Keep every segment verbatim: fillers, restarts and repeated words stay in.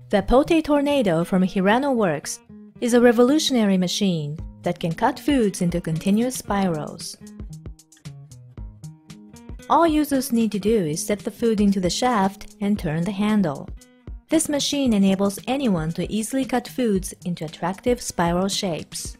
The Pote Tornado from Hirano Works is a revolutionary machine that can cut foods into continuous spirals. All users need to do is set the food into the shaft and turn the handle. This machine enables anyone to easily cut foods into attractive spiral shapes.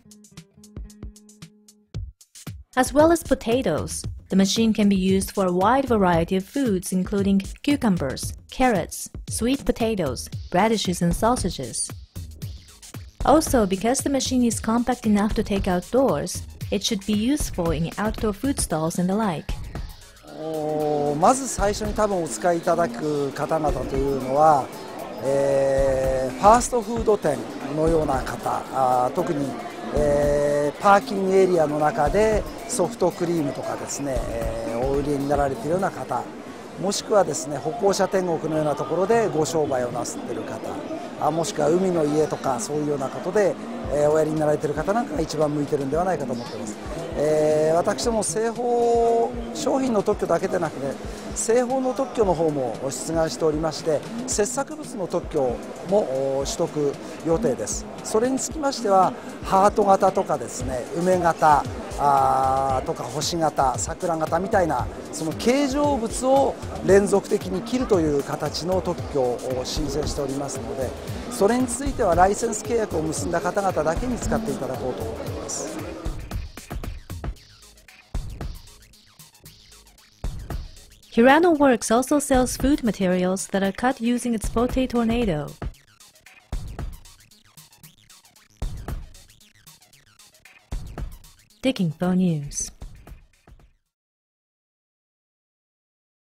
As well as potatoes, the machine can be used for a wide variety of foods including cucumbers, carrots, sweet potatoes, radishes, and sausages. Also, because the machine is compact enough to take outdoors, it should be useful in outdoor food stalls and the like. まず最初に多分お使いいただく方々というのは、えー、ファーストフード店のような方、あ特に、えー、パーキングエリアの中でソフトクリームとかですね、えー、お売りになられているような方、もしくはですね歩行者天国のようなところでご商売をなさっている方、あもしくは海の家とかそういうようなことで、えー、おやりになられている方なんかが一番向いてるんではないかと思っています。えー、私ども製法商品の特許だけでなくね製法の特許の方も出願しておりまして、切削物の特許も取得予定です。それにつきましてはハート型とかですね梅型あとか星型桜型みたいなその形状物を連続的に切るという形の特許を申請しておりますので、それについてはライセンス契約を結んだ方々だけに使っていただこうと思っています。 Hirano Works also sells food materials that are cut using its Pote Tornado. Digging Info News.